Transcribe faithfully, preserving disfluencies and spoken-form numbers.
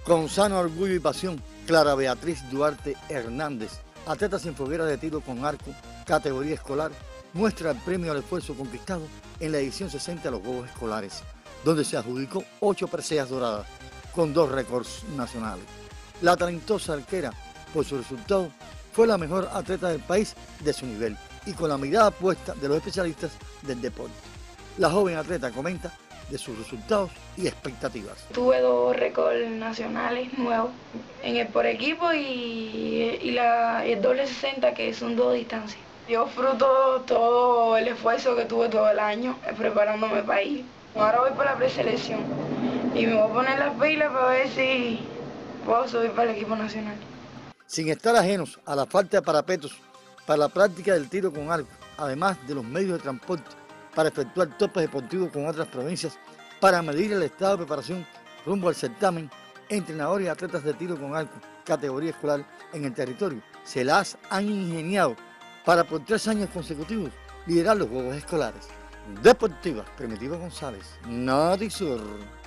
Con sano orgullo y pasión, Clara Beatriz Duarte Hernández, atleta sin foguera de tiro con arco, categoría escolar, muestra el premio al esfuerzo conquistado en la edición sesenta de los Juegos Escolares, donde se adjudicó ocho preseas doradas, con dos récords nacionales. La talentosa arquera, por su resultado, fue la mejor atleta del país de su nivel y con la mirada puesta de los especialistas del deporte. La joven atleta comenta de sus resultados y expectativas. Tuve dos récords nacionales nuevos en el por equipo y, y la, el doble sesenta, que son dos distancias. Yo fruto todo el esfuerzo que tuve todo el año preparándome para ir. Ahora voy por la preselección y me voy a poner las pilas para ver si puedo subir para el equipo nacional. Sin estar ajenos a la falta de parapetos para la práctica del tiro con arco, además de los medios de transporte para efectuar topes deportivos con otras provincias, para medir el estado de preparación rumbo al certamen, entrenadores y atletas de tiro con arco, categoría escolar en el territorio, se las han ingeniado para por tres años consecutivos liderar los Juegos Escolares. Deportivas, Primitivo González, Notisur.